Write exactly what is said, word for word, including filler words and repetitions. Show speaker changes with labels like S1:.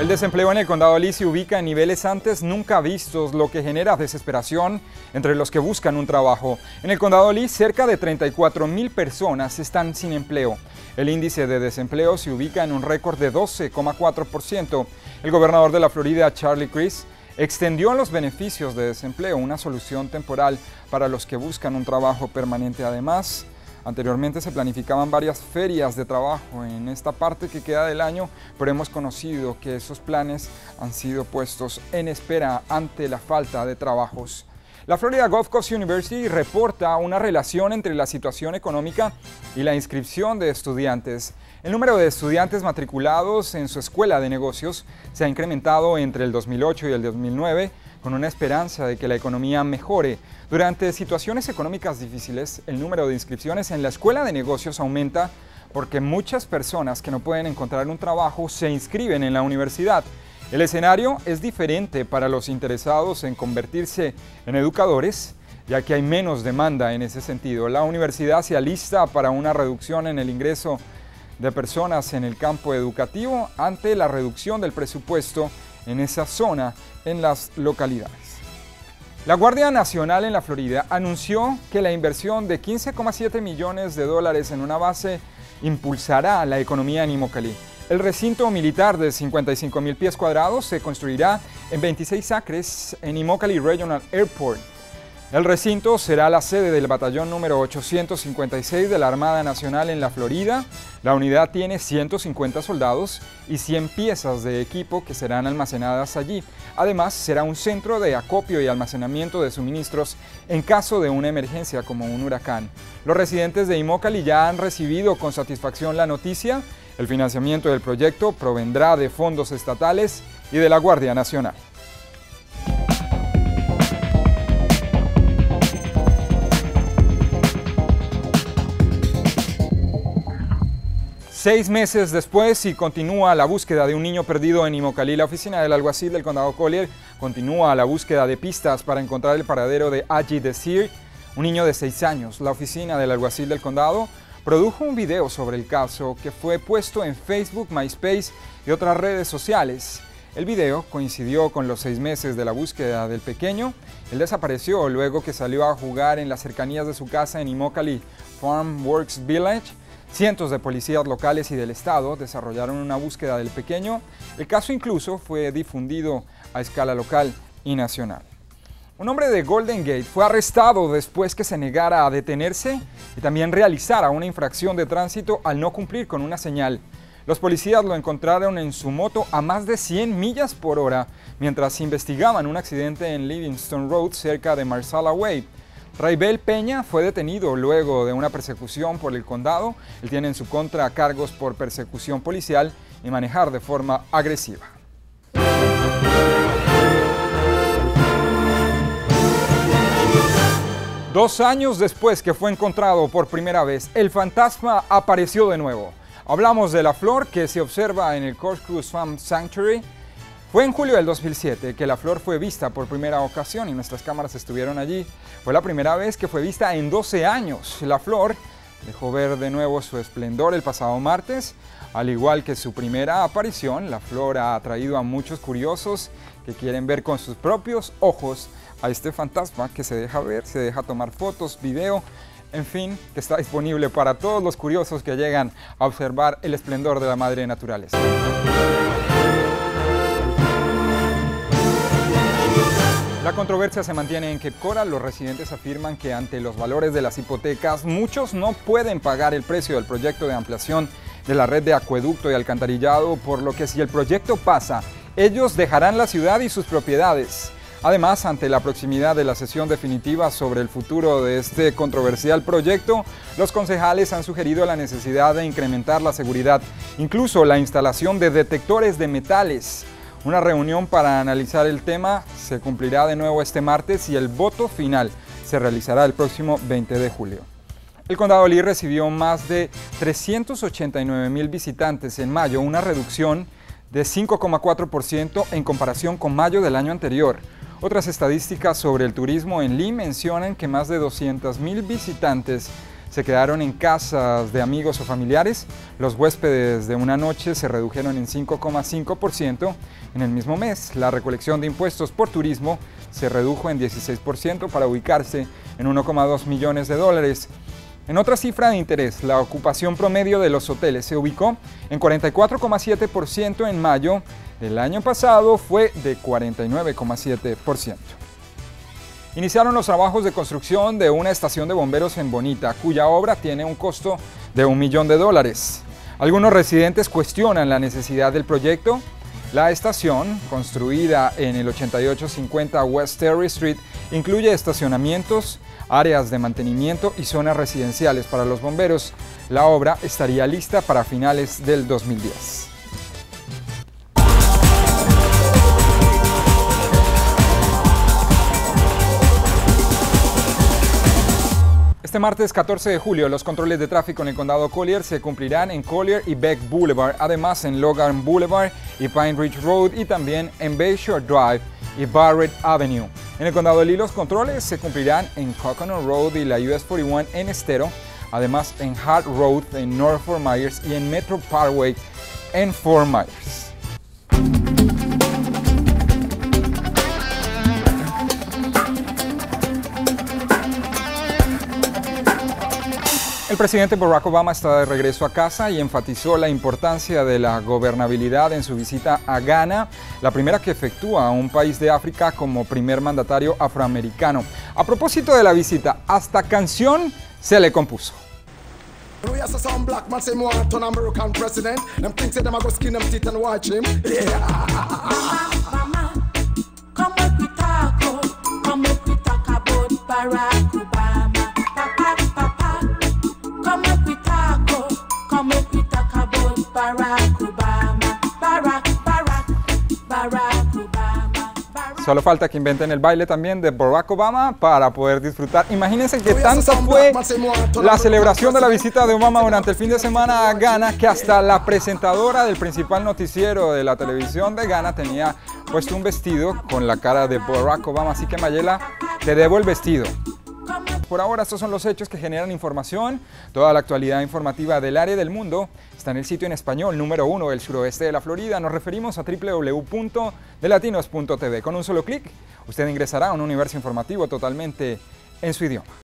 S1: El desempleo en el condado Lee se ubica en niveles antes nunca vistos, lo que genera desesperación entre los que buscan un trabajo. En el condado Lee, cerca de treinta y cuatro mil personas están sin empleo. El índice de desempleo se ubica en un récord de doce coma cuatro por ciento. El gobernador de la Florida, Charlie Crist, extendió los beneficios de desempleo, una solución temporal para los que buscan un trabajo permanente. Además, anteriormente se planificaban varias ferias de trabajo en esta parte que queda del año, pero hemos conocido que esos planes han sido puestos en espera ante la falta de trabajos. La Florida Gulf Coast University reporta una relación entre la situación económica y la inscripción de estudiantes. El número de estudiantes matriculados en su escuela de negocios se ha incrementado entre el dos mil ocho y el dos mil nueve, con una esperanza de que la economía mejore. Durante situaciones económicas difíciles, el número de inscripciones en la escuela de negocios aumenta porque muchas personas que no pueden encontrar un trabajo se inscriben en la universidad. El escenario es diferente para los interesados en convertirse en educadores, ya que hay menos demanda en ese sentido. La universidad se alista para una reducción en el ingreso de personas en el campo educativo ante la reducción del presupuesto en esa zona en las localidades. La Guardia Nacional en la Florida anunció que la inversión de quince coma siete millones de dólares en una base impulsará la economía en Immokalee. El recinto militar de cincuenta y cinco mil pies cuadrados se construirá en veintiséis acres en Immokalee Regional Airport. El recinto será la sede del batallón número ochocientos cincuenta y seis de la Armada Nacional en la Florida. La unidad tiene ciento cincuenta soldados y cien piezas de equipo que serán almacenadas allí. Además, será un centro de acopio y almacenamiento de suministros en caso de una emergencia como un huracán. Los residentes de Immokalee ya han recibido con satisfacción la noticia. El financiamiento del proyecto provendrá de fondos estatales y de la Guardia Nacional. Seis meses después y continúa la búsqueda de un niño perdido en Immokalee. La oficina del alguacil del condado Collier continúa la búsqueda de pistas para encontrar el paradero de Aji Desir, un niño de seis años. La oficina del alguacil del condado produjo un video sobre el caso que fue puesto en Facebook, MySpace y otras redes sociales. El video coincidió con los seis meses de la búsqueda del pequeño. Él desapareció luego que salió a jugar en las cercanías de su casa en Immokalee Farm Works Village. Cientos de policías locales y del estado desarrollaron una búsqueda del pequeño. El caso incluso fue difundido a escala local y nacional. Un hombre de Golden Gate fue arrestado después que se negara a detenerse y también realizara una infracción de tránsito al no cumplir con una señal. Los policías lo encontraron en su moto a más de cien millas por hora mientras investigaban un accidente en Livingston Road cerca de Marsala Way. Raibel Peña fue detenido luego de una persecución por el condado. Él tiene en su contra cargos por persecución policial y manejar de forma agresiva. Dos años después que fue encontrado por primera vez, el fantasma apareció de nuevo. Hablamos de la flor que se observa en el Corkscrew Swamp Sanctuary. Fue en julio del dos mil siete que la flor fue vista por primera ocasión y nuestras cámaras estuvieron allí. Fue la primera vez que fue vista en doce años. La flor dejó ver de nuevo su esplendor el pasado martes. Al igual que su primera aparición, la flor ha atraído a muchos curiosos que quieren ver con sus propios ojos a este fantasma que se deja ver, se deja tomar fotos, video, en fin, que está disponible para todos los curiosos que llegan a observar el esplendor de la madre naturaleza. La controversia se mantiene en Cape Coral. Los residentes afirman que ante los valores de las hipotecas, muchos no pueden pagar el precio del proyecto de ampliación de la red de acueducto y alcantarillado, por lo que si el proyecto pasa, ellos dejarán la ciudad y sus propiedades. Además, ante la proximidad de la sesión definitiva sobre el futuro de este controversial proyecto, los concejales han sugerido la necesidad de incrementar la seguridad, incluso la instalación de detectores de metales. Una reunión para analizar el tema se cumplirá de nuevo este martes y el voto final se realizará el próximo veinte de julio. El condado Lee recibió más de trescientos ochenta y nueve mil visitantes en mayo, una reducción de cinco coma cuatro por ciento en comparación con mayo del año anterior. Otras estadísticas sobre el turismo en Lee mencionan que más de doscientos mil visitantes se quedaron en casas de amigos o familiares, los huéspedes de una noche se redujeron en cinco coma cinco por ciento. En el mismo mes, la recolección de impuestos por turismo se redujo en dieciséis por ciento para ubicarse en uno coma dos millones de dólares. En otra cifra de interés, la ocupación promedio de los hoteles se ubicó en cuarenta y cuatro coma siete por ciento en mayo. El año pasado fue de cuarenta y nueve coma siete por ciento. Iniciaron los trabajos de construcción de una estación de bomberos en Bonita, cuya obra tiene un costo de un millón de dólares. Algunos residentes cuestionan la necesidad del proyecto. La estación, construida en el ochenta y ocho cincuenta West Terry Street, incluye estacionamientos, áreas de mantenimiento y zonas residenciales para los bomberos. La obra estaría lista para finales del dos mil diez. Este martes catorce de julio, los controles de tráfico en el condado Collier se cumplirán en Collier y Beck Boulevard, además en Logan Boulevard y Pine Ridge Road y también en Bayshore Drive y Barrett Avenue. En el condado de Lee, los controles se cumplirán en Coconut Road y la U S cuarenta y uno en Estero, además en Hart Road en North Fort Myers y en Metro Parkway en Fort Myers. El presidente Barack Obama está de regreso a casa y enfatizó la importancia de la gobernabilidad en su visita a Ghana, la primera que efectúa a un país de África como primer mandatario afroamericano. A propósito de la visita, hasta canción se le compuso. Solo falta que inventen el baile también de Barack Obama para poder disfrutar. Imagínense que tanto fue la celebración de la visita de Obama durante el fin de semana a Ghana que hasta la presentadora del principal noticiero de la televisión de Ghana tenía puesto un vestido con la cara de Barack Obama. Así que, Mayela, te debo el vestido. Por ahora, estos son los hechos que generan información. Toda la actualidad informativa del área y del mundo está en el sitio en español número uno del suroeste de la Florida. Nos referimos a doble u doble u doble u punto de latinos punto t v. Con un solo clic, usted ingresará a un universo informativo totalmente en su idioma.